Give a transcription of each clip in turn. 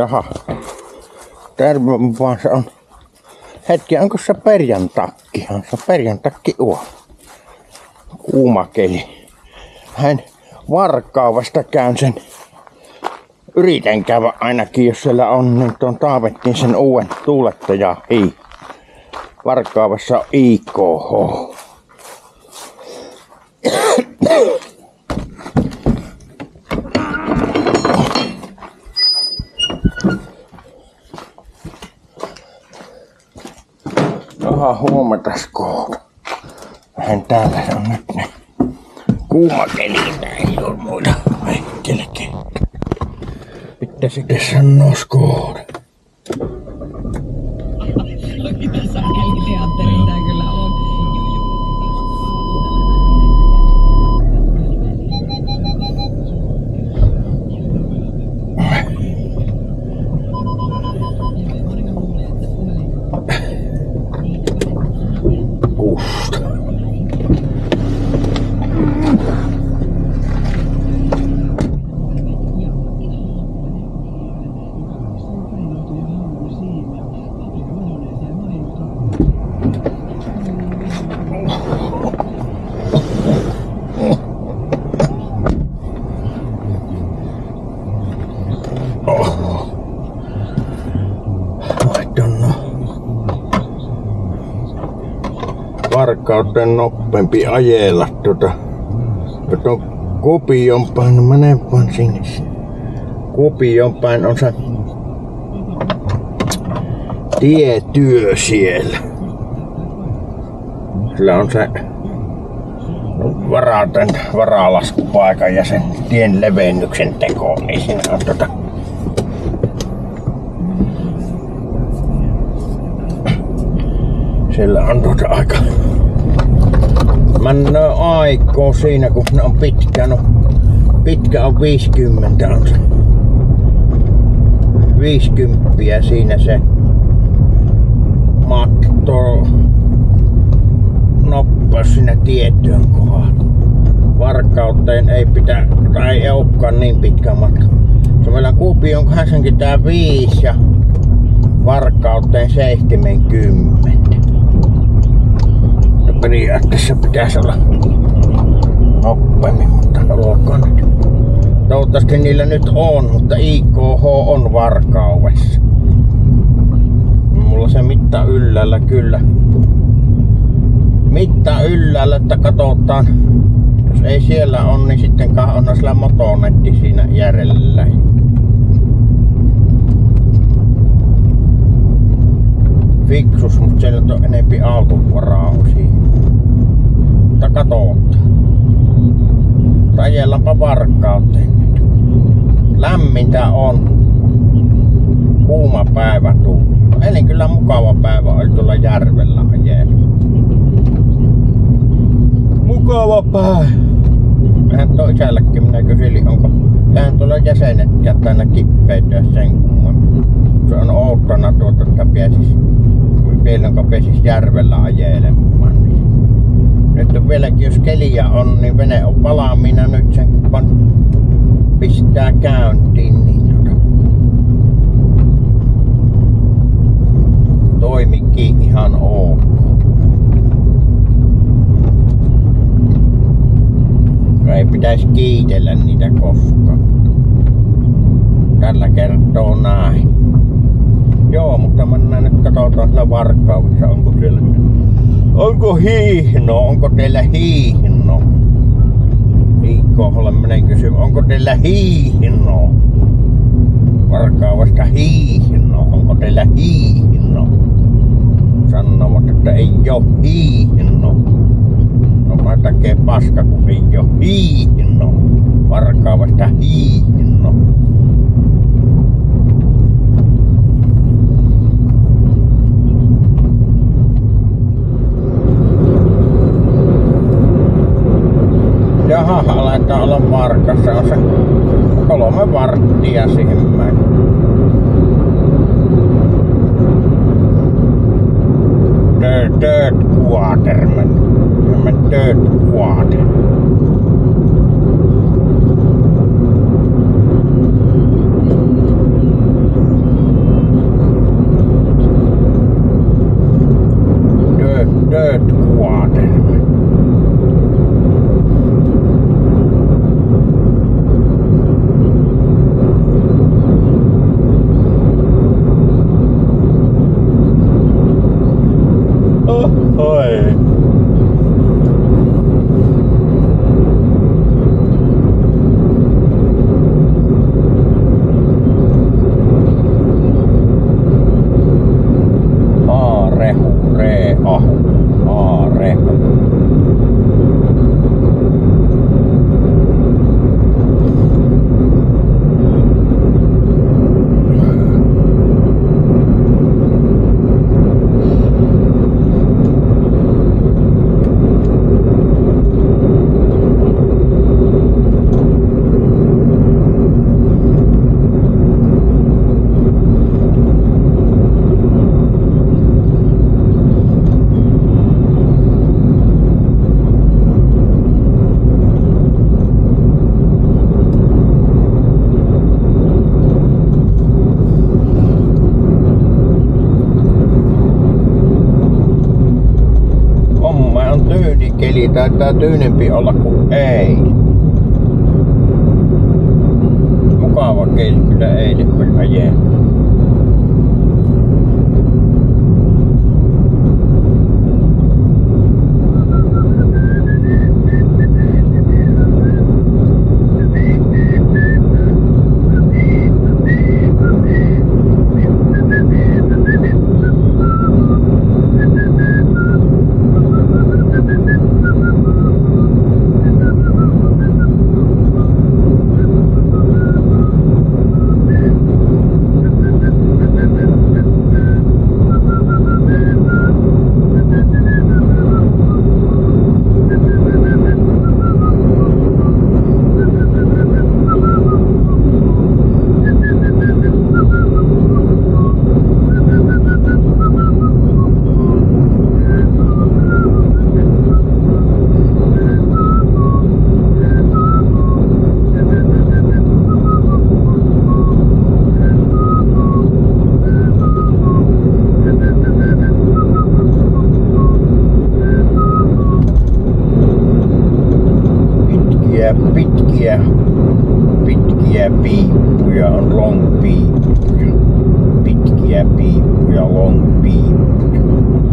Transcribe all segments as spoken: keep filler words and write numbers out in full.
Jaha. Terve vaan se on. Hetki, onko se perjantakki? On se perjantakki uo. Kuuma keli. Hän Varkaudesta käyn sen. Yritän käydä ainakin, jos siellä on, niin tuon Taavettiin sen uuden tuulettaja hii. Varkaudessa on I K H. Aha, huomatas kohta. Vähän täällä on nyt ne kuuma keli, ei oo muita väikkelekin. Pitäisi sanoa kohta. Mitä sakeliteatteri tää kyllä on. Kuusta. Varkauteen nopeampi ajella tuota. Ja tuon Kuopion päin, no mene vaan sinne. Kuopion päin on se tietyö siellä. Sillä on se varaten varalaskupaikan ja sen tien levennyksen teko, niin siinä on tota siellä on tuota aika männöö aikoo siinä, kun ne on pitkä, no pitkä on viisikymmentä on se. viisikymmentä siinä se matto noppeus siinä tiettyyn kohdalla. Varkauteen ei pitää, tai ei olekaan niin pitkä matka. Se meillä Kuopion kahdeksankymmentäviisi ja Varkauteen seitsemänkymmentä. No periaatteessa pitäisi olla nopeammin, mutta olkoon nyt. Toivottavasti niillä nyt on, mutta I K H on Varkaudessa. Mulla se mitta yllällä kyllä. Mitta yllällä, että katsotaan. Jos ei siellä on, niin sitten on sillä motonetti siinä järjellä. Fiksus, mutta siellä on enempi autovarauksia. Mutta katsotaan. Ajellaanpa Varkauteen nyt. Lämmintä on. Kuuma päivä tullut. Eli kyllä mukava päivä oli tuolla järvellä ajella. Mukava päivä. Mehän tuo isällekin minä kyselin, onko tähän tuolla jäsenet jättänä kippeitä sen kummemmin. Se on outtona tuota, että pääsis, vielä onko pääsis järvellä ajelemaan. Nyt on vieläkin, jos keliä on, niin vene on valmiina nyt sen kun pistää käyntiin, niin tuota, toimikin ihan ok. Ei pitäisi kiitellä niitä koskaan. Tällä kertoo näin. Joo, mutta mennään nyt katsotaan siellä Varkaudessa, onko siellä. Onko hiihno? Onko teillä hiihno? Viikkoholle menen kysymään, onko teillä hiihno? Varkaudesta hiihno. Onko teillä hiihno? Sanovat, että ei oo hiihno. No mä tekee paska, kun ei oo hiihno. Varkaudesta hiihno. Jaha, aletaan olla Varkassa. On se kolme varttia siihen mäin. Third, third quarter, man. Man, third quarter. keli taitaa tyynempi olla kuin ei. Mukava keli kyllä eilen kun ajee. Pitkiä, pitkiä piippuja on long piippuja. Pitkiä piippuja, long piippuja.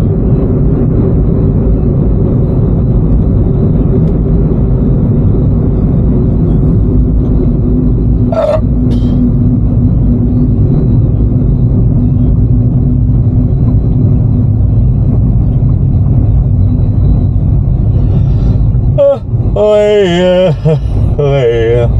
Ah. Oi, oi.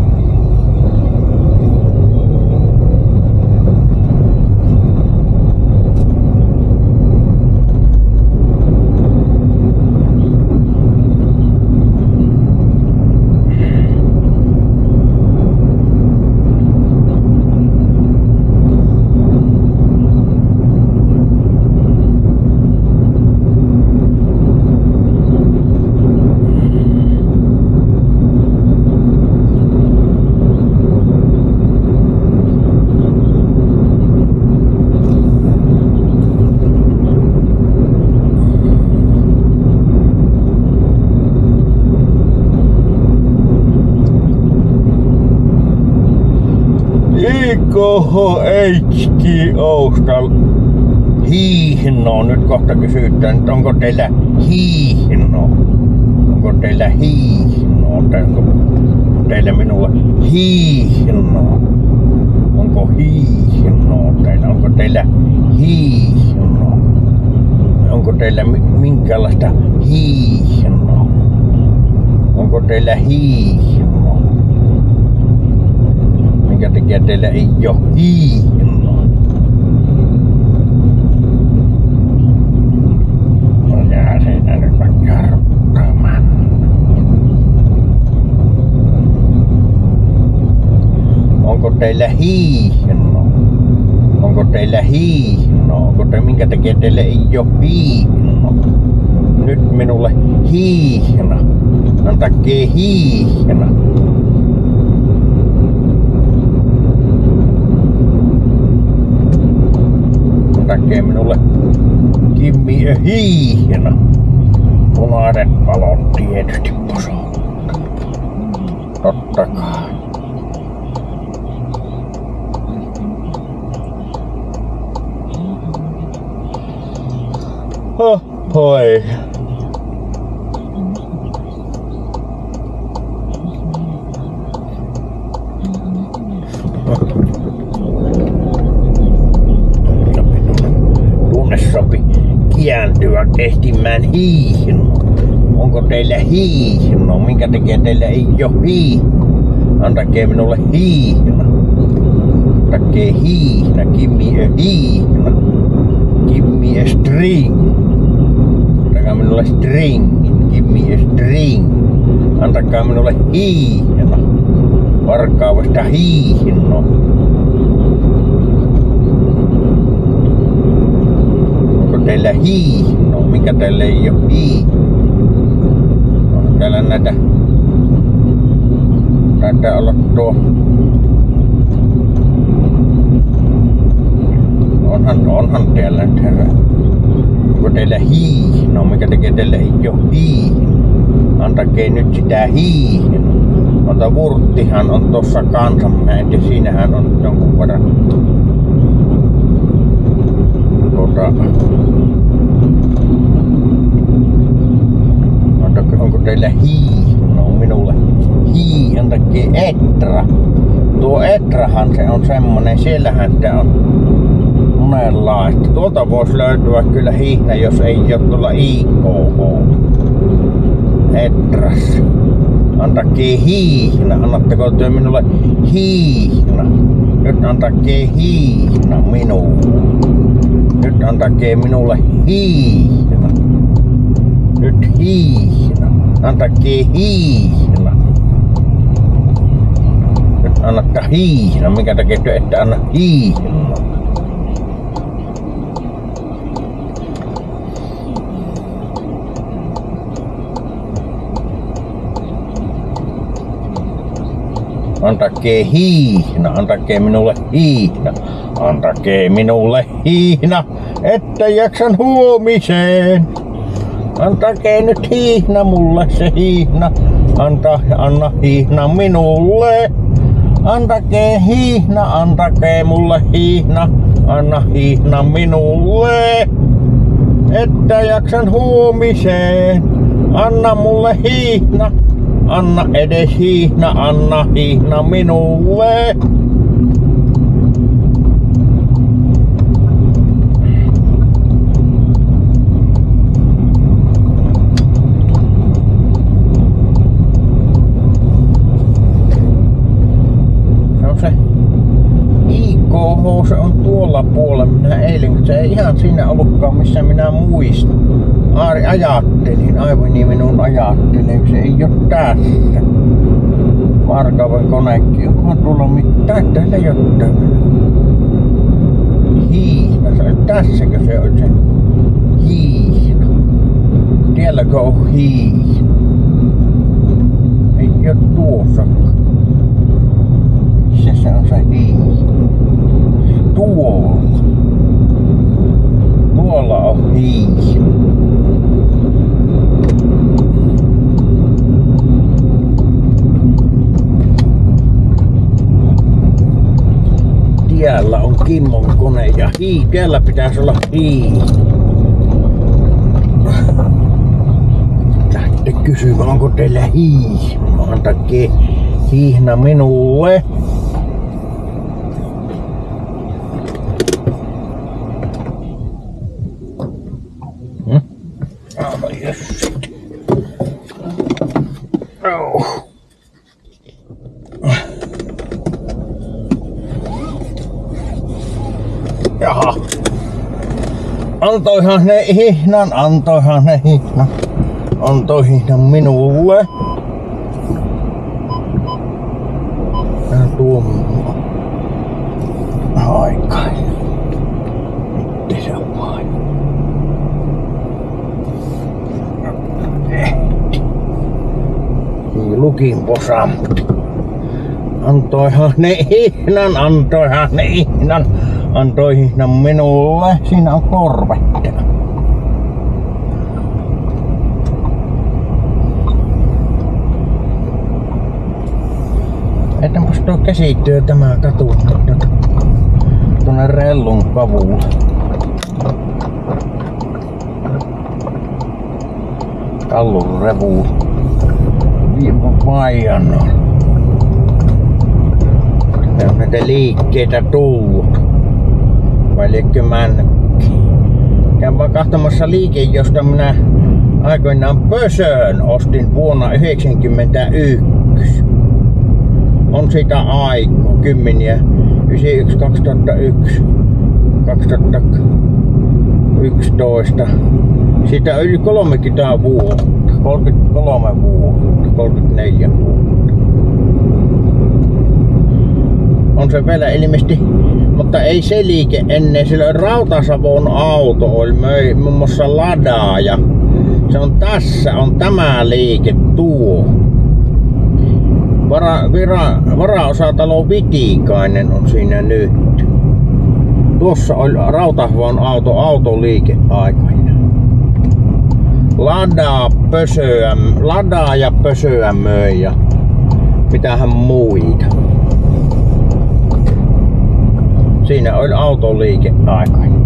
I K H G Osta hiihno. Nyt kohta kysytään, että onko teillä hiihno? Onko teillä hiihno? Onko teillä minulla hiihno? Onko hiihno teillä? Onko teillä hiihno? Onko teillä minkälaista hiihno? Onko teillä hiihno? Minkä takia teillä ei oo hiihnoa? No jää siinä nyt vaikka jarruttamaan. Onko teillä hiihnoa? Onko teillä hiihnoa? Onko te, minkä takia teillä ei oo hiihnoa? Nyt minulle hiihna. Antakee hiihna. Antakee minulle Kimmi hiihna. Punaiset valot tietysti posolla. Totta kai. Oh, hoi. Tunne sopi kiäntyä ehtimään hiihnoa. Onko teillä hiihnoa? Minkä takia teillä ei oo hiihnoa? Antakee minulle hiihna. Antakee hiihna. Kimmi hiihna. Kimmi string. Antakaa minulle string. Kimmi string. Antakaa minulle hiihna. Varkaavasta hiihno. Onko teillä hiihno? Mikä teillä ei oo hiihno? On täällä näitä. Taitaa olla tuo. Onhan, onhan täällä nyt herra. Onko teillä hiihno, mikä tekee teille ei oo hiihno? Antakee nyt sitä hiihno. Mutta vurttihan on tossa kanssa, mä en tiedä, siinähän on jonkun verran. Tuota, onko teillä hiihno? Minulle hii, antakee etra. Tuo etrahan se on semmonen, siellähän sitä on monenlaista. Tuolta voisi löytyä kyllä hiihna, jos ei oo tuolla I K H. Etras. Antakee hiihna. Annatteko työ minulle hiihna? Nyt antakee hiihna minulle. Nyt antakee minulle hiihna. Nyt hiihna. Antakee hiihna. Nyt annatta hiihna. Mikä takia työ ette anna hiihna? Antakee hiihna, antakee minulle hiihna, antakee minulle hiihna, että jaksan huomiseen. Antakee nyt hiihna mulle se hiihna, anta, anna hiihna minulle. Antakee hiihna, antakee mulle hiihna, anna hiihna minulle, että jaksan huomiseen. Anna mulle hiihna. Anna edes hiihna, anna hiihna minulle. Se on se I K H, se on tuolla puolella. Minä eilen, se ei ihan siinä ollutkaan missä minä muistan. Aari ajattelin, aivan niin minun ajattelin, se ei oo tässä. Varkauden konekin, onkohan tuolla mitään, täällä jotain. Hiihna, se on tässäkö se on se hiihna? Tielläkö on hiihna? Ei oo tuossakaan. Missä se on se hiihna? Tuolla. Tuolla on hiihna. Tiellä on Kimmon kone ja hii, tiellä pitäisi olla hii. Lähtte kysymään, onko teillä hii? Antakee hiihna minulle. Hmm? Aivan jössit. Oh. Jaha. Antoihan ne hihnan, antoihan ne hihnan. Antoi hihnan minulle. Ja tuommoa. Aikai. Mitte se on vain. Ehti. Lukin posamut. Antoihan ne hihnan, antoihan ne hihnan. Antoi hihnan minulle. Siinä on korvetta. Etenpäs tuo käsityö tämä katu tuonne Rellun kavulle. Kallun revuun. Viipun vaijannolla. On näitä liikkeitä tullut. Vai liekö männykki? Käyn vaan katsomassa liike, josta minä aikoinaan Pösön ostin vuonna yhdeksänkymmentäyksi. On siitä aikaa, kymmeniä, yhdeksänkymmentäyksi, kaksituhattayksi, kaksituhattayksitoista. Siitä on yli kolmekymmentä vuotta, kolmekymmentäkolme vuotta, kolmekymmentäneljä vuotta. On se vielä ilmeisesti, mutta ei se liike ennen, sillä Rautasavon auto oli möi muun muassa ladaaja. Se on tässä, on tämä liike tuo. Vara, vira, varaosatalo Vitikainen on siinä nyt. Tuossa oli Rautasavon auto, autoliike aikoina. ladaa, pösöä, ladaa ja pösöä möi ja mitähän muita. Siinä oli autoliike aikoina.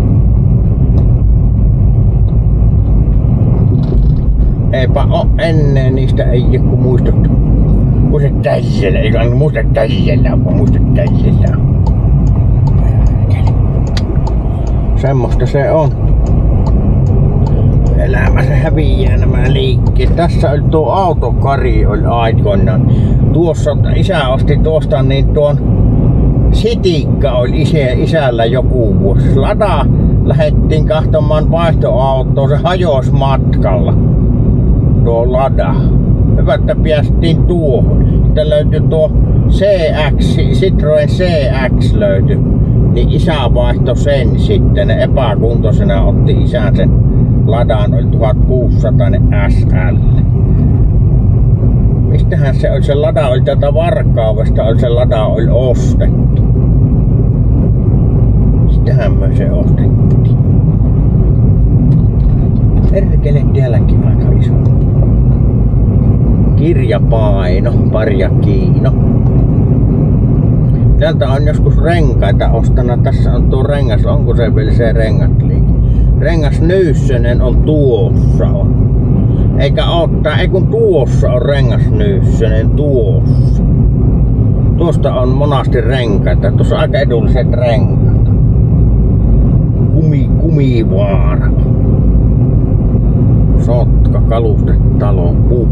Eipä oo ennen niistä ei joku muistettu. Muista täijällä, eikä muista täijällä, vaan muista täijällä. Semmosta se on. Elämä se häviää nämä liikkeet. Tässä oli tuo autokari oli aikoinaan. Tuossa isä osti tuosta niin tuon Sitikka oli isä, isällä joku vuosi. Lada lähettiin kahtomaan vaihtoautoon, se hajosi matkalla. Tuo Lada. Hyvä, että päästiin tuohon. Sitten löytyi tuo C X, Citroen C X löytyi. Niin isä vaihtoi sen sitten. Ne epäkuntoisena otti isän sen Ladan, oli tuhatkuusisataa S L. Mistähän se oli? Se Lada oli tätä Varkaudesta, oli se Lada oli ostettu. Sitähän me se ostettiin. Perkele täälläkin aika iso. Kirjapaino, parja kiino. Täältä on joskus renkaita ostana. Tässä on tuo rengas, onko se vielä se rengasliike? Rengas Nyyssönen on tuossa on. Eikä ottaa, ei kun tuossa on rengas Nyyssönen, tuossa. Tuosta on monasti renkaita. Tuossa on aika edulliset renkaat. Kumi, Kumivaara. Sotka, kalustetalon puu.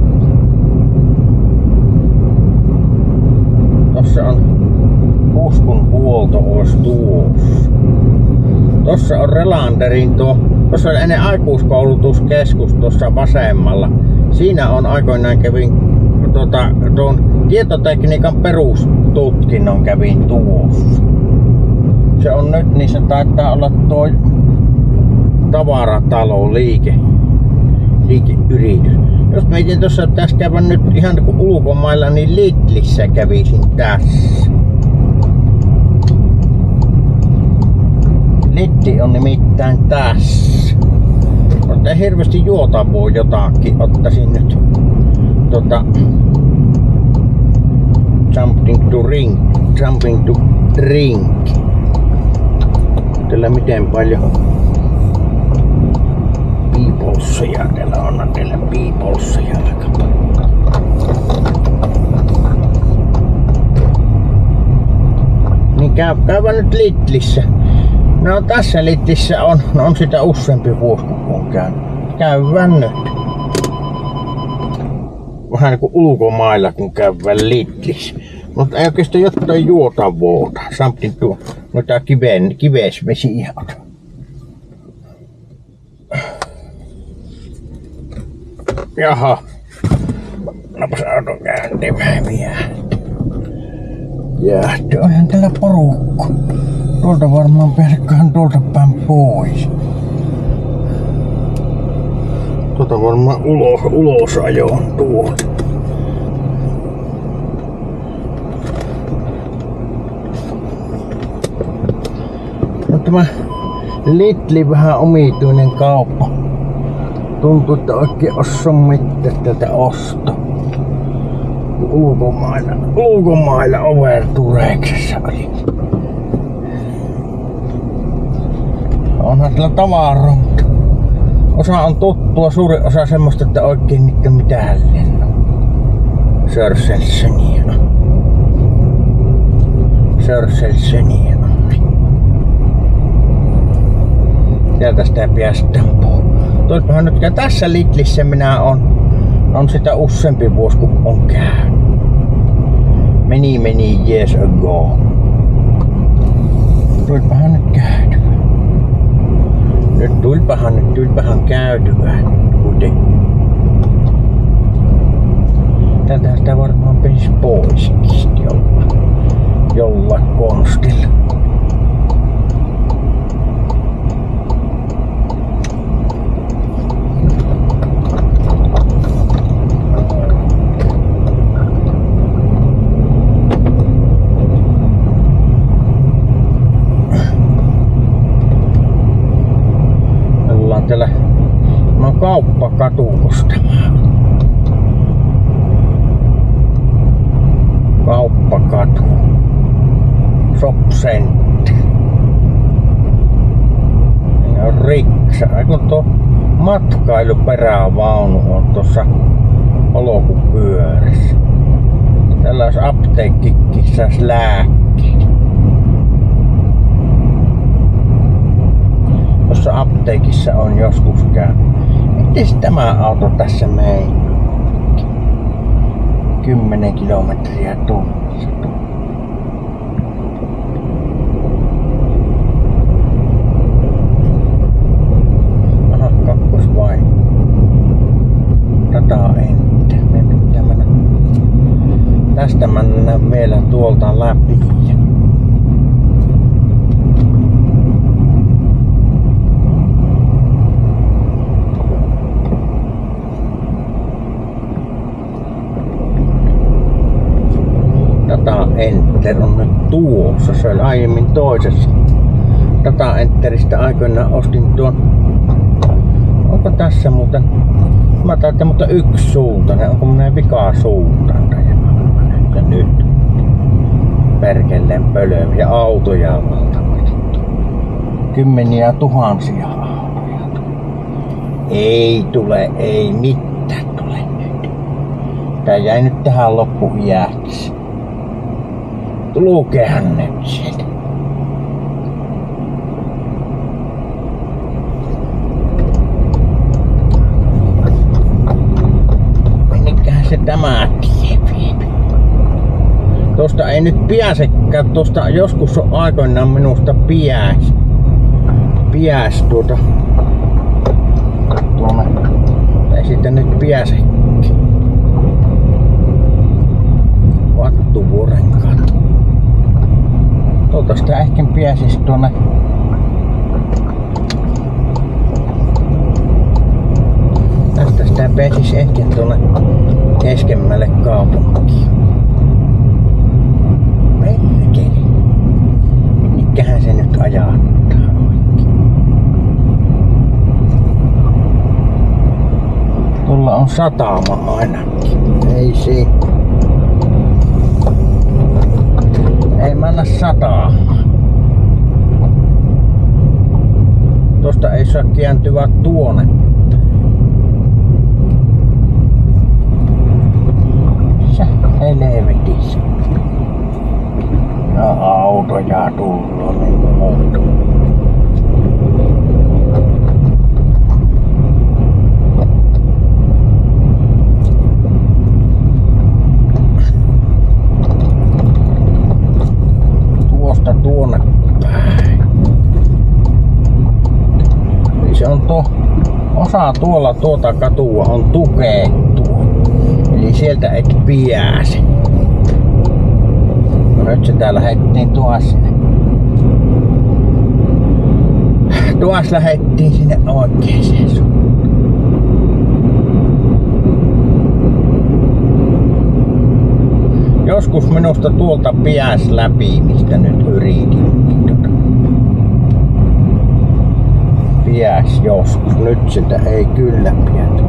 Tossa on Uskon huolto olisi tuossa. Tossa on Relanderin tuo. Tossa on ennen aikuiskoulutuskeskus tuossa vasemmalla. Siinä on aikoinaan kävin tuota, tuon tietotekniikan perustutkinnon kävin tuossa. Se on nyt, niin se taitaa olla tuo tavaratalo liike. liikeyritys. Jos mietin tuossa tässä käydä nyt ihan kuin ulkomailla, niin Lidlissä kävisin tässä. Lidli on nimittäin tässä. Mutta ei hirveästi juotavaa jotakin. Ottaisin nyt tota something to drink. Something to drink. Tällä miten paljon piipolsseja. Täällä on teillä piipolsseja aika paljon. Niin käy, käyvä nyt Lidlissä. No tässä Lidlissä on, no on sitä useampi vuosi kun on käynyt. Käyvän nyt. Vähän niinku ulkomailla kun käyvän Lidlissä. Mutta ei oikeastaan jotain juotavaa. Something tuo, noita kiven, kivesvesiä. Jaha. Napas auton käyntiin vielä. Jäähty, onhan täällä porukka. Tuolta varmaan pääseköhän tuolta päin pois. Tuota varmaan ulos, ulos ajoon tuolta. No tämä Lidli vähän omituinen kauppa. Tuntuu, että oikein osaa mitään tätä osto. Ulkomailla, ulkomailla Overtureksessa oli. Onhan sillä tavaraa, mutta osa on tuttua, suuri osa semmoista, että oikein niitä mitään lenno. Sörselsöniä. Sörselsöniä. Sieltä sitä päästään puhuu. Toispahan nyt tässä Lidlissä minä on, on sitä useampi vuosi kun on käynyt. Many many years ago. Tulipahan nyt käytyä. Nyt tulipahan nyt tulipahan käytyä. Kuten. Tätä sitä varmaan penisi poiskin jolla, jolla konstilla. katu ostamaan. Kauppakatu. Shopcenter. Ja riksa. Kun tuo matkailuperävaunu on tuossa polkupyörissä. Tällä olisi apteekkikin sais lääkkeitä. Tuossa apteekissa on joskus käynyt. Mites tämä auto tässä meni? kymmenen kilometriä tunnissa. Aha, kakkos vai? Data enter. Me pitää mennä. Tästä mennään vielä tuolta läpi. Data Enter on nyt tuossa, se oli aiemmin toisessa. Data Enteristä aikoinaan ostin tuon. Onko tässä muuten? Mä taitan mutta yksi suuntainen, onko minä vikaa suuntaan? Ja nyt perkelleen pölöö ja autoja on valtavasti. Kymmeniä tuhansia autoja. Ei tule, ei mitään tule nyt. Tää jäi nyt tähän loppuiäksi. Lukehan nyt sieltä. Meniköhän se tämä tie vie? Tosta ei nyt pääsekään, tosta joskus on aikoinaan minusta piäs. Piäs tuota. Tuonne. Ei siitä nyt pääsekään. Vattuvuoren katu. Tuolta sitä ehkä pääsis tuonne. Tästä sitä pääsis ehkä tuonne keskemmälle kaupunkiin. Perkele. Minnekähän se nyt ajaa oikein. Tuolla on satama ainakin. Ei se. Ei mennä sataa. Tosta ei saa kääntyä tuonne. Sä helvetissä. Ja autoja tullut niin kuin muuta. Tuonne päin. Eli se on tuo, osa tuolla tuota katua on tukettu. Eli sieltä et pääse. No nyt se tää lähettiin tuossa sinne. Tuossa lähettiin sinne oikeeseen suuntaan. Joskus minusta tuolta pääs läpi, mistä nyt yritin. Pääs joskus, nyt sitä ei kyllä päätä.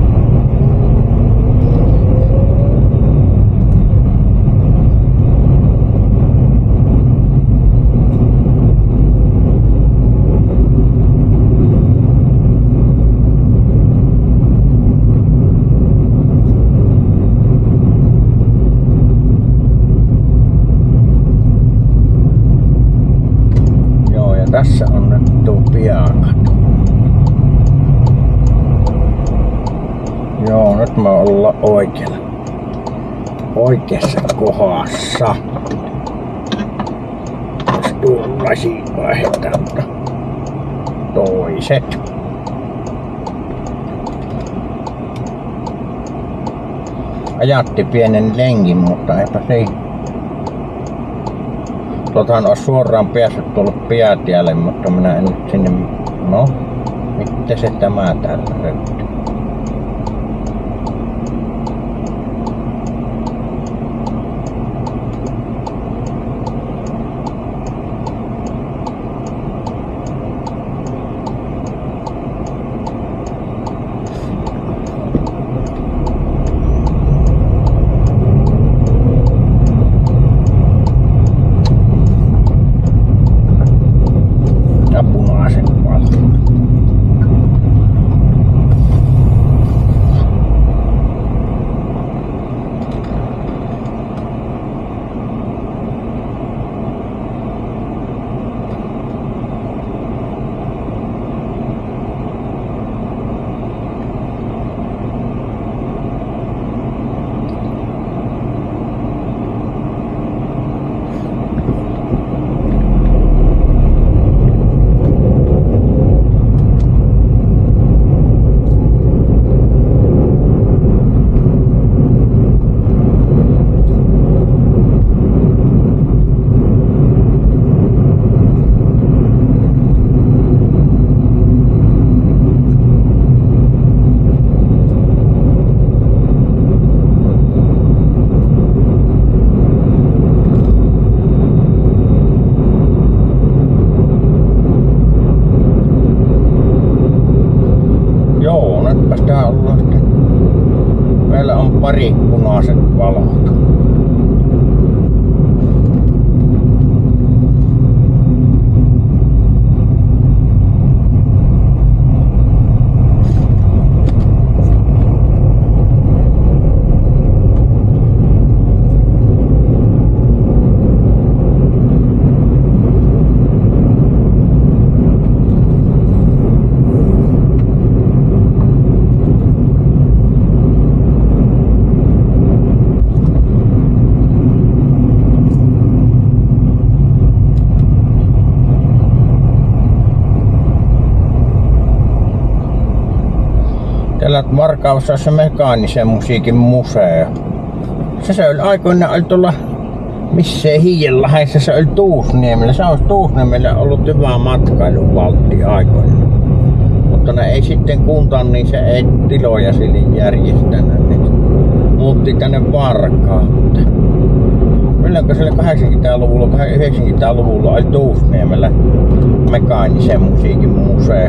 Tässä on nyt tuo piakatu. Joo, nyt me ollaan oikealla. Oikeassa kohdassa. Jos tuon lasiin vaihdetaan toiset. Ajatti pienen lenkin, mutta eipä se. Tuotahan olisi suoraan päässyt tuolle päätielle, mutta minä en nyt sinne. No, mitä se tämä täällä löytyy? valot. Täällä Varkaudessa on se mekaanisen musiikin museo. Se, se oli aikoinaan oli tuolla missään Hiijenlahdessa, se oli Tuusniemellä. Se olisi Tuusniemellä ollut hyvä matkailuvaltti aikoinaan. Mutta ne ei sitten kuntaan, niin se ei tiloja sille järjestänyt. Niin muutti tänne Varkautta. Milloinko se oli kahdeksankymmentäluvulla, yhdeksänkymmentäluvulla oli Tuusniemellä mekaanisen musiikin museo.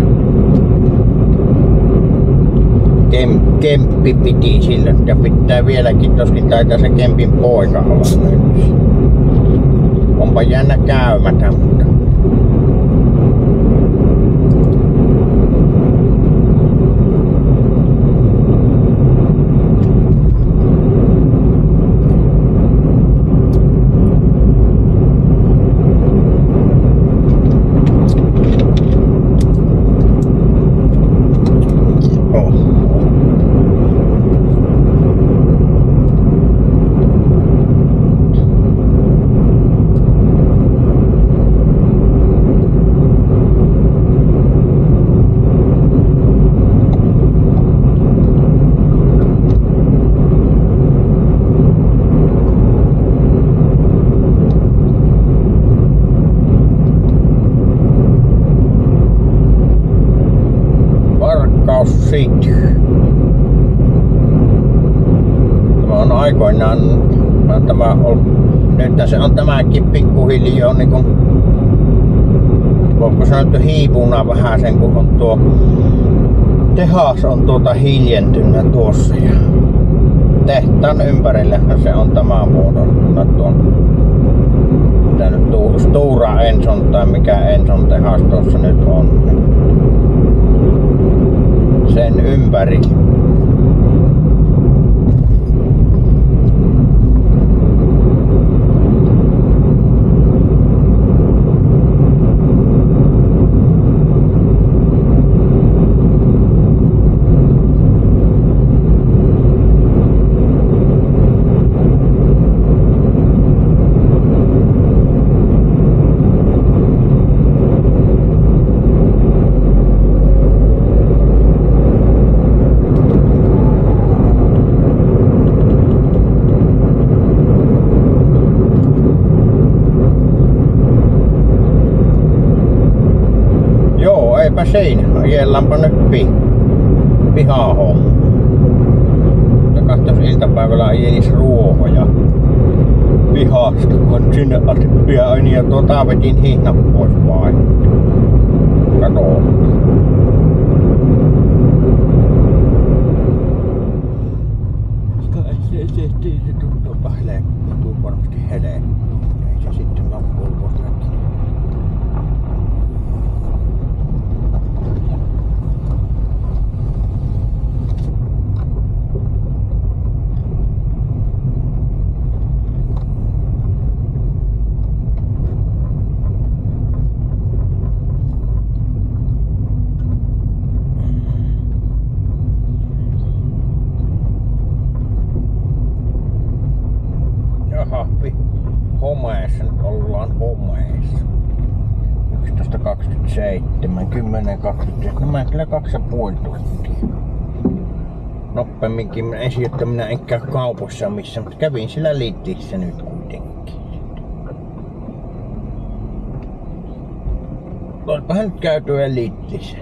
Kemppi piti sillä ja pitää vieläkin, toskin taitaa se Kempin poika olla nyt. Onpa jännä käymätä, mutta City. Tämä on aikoinaan, tämä on, nyt se on tämäkin pikkuhiljaa niin kuin, voiko sanoa, hiipuna vähän sen, kun on tuo tehas on tuota hiljentynyt tuossa ja tehtaan ympärillähän se on tämä muodolluna tuon mitä nyt Stora Enson tai mikä Enson tehas tuossa nyt on. Sen ympäri. Eipä siinä, ajellaanpa nyt pi pihahoon. Ja katsos iltapäivällä ajelis ruohoja pihasta, kun sinne asti pian ja tuo Taavetin hihnat pois vaan. Kato. Se, se, se, se tuntuupa helppoa, tuu varmasti helppoa. Ei se sitten loppuun pois lähti. Hahvi homeessa, nyt ollaan homeessa. yksitoista kaksikymmentäseitsemän, kymmenen kaksikymmentäseitsemän, mä kyllä kaksi ja puoli tuntia. Nopeamminkin ensin, että minä en käy kaupassa missä, mutta kävin sillä Lidlissä nyt kuitenkin. Olipahan nyt käytyä Lidlissä.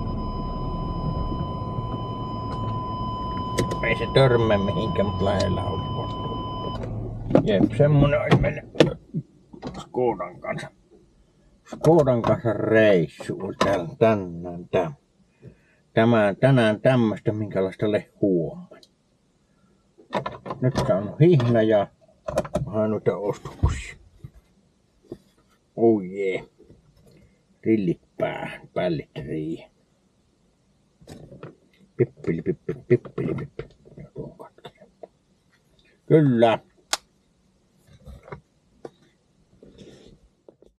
Ei se törmää mihinkään, mutta lähellä on. Jep, semmonen oli meille Skodan kanssa. Skodan kanssa reissu oli täällä tänään tämä. Tämä tänään tämmöstä minkälaista lehua on. Nyt on hihna ja vähän noita ostoksia. Oh jee. Yeah. Rillit päähän, pällit riihin. Pippili pippili pippili pippili. Ja tuon katkaisen. Kyllä.